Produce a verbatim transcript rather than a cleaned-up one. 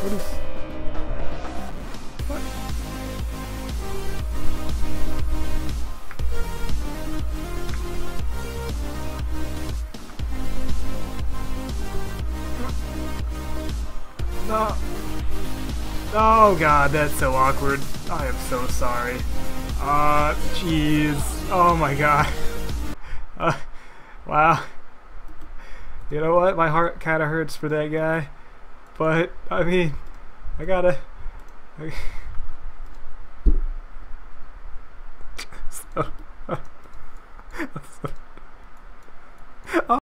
What is... What? No. Oh god, that's so awkward. I am so sorry. Uh, jeez. Oh my god. Uh, wow. You know what? My heart kind of hurts for that guy. But, I mean, I gotta... I, so, so,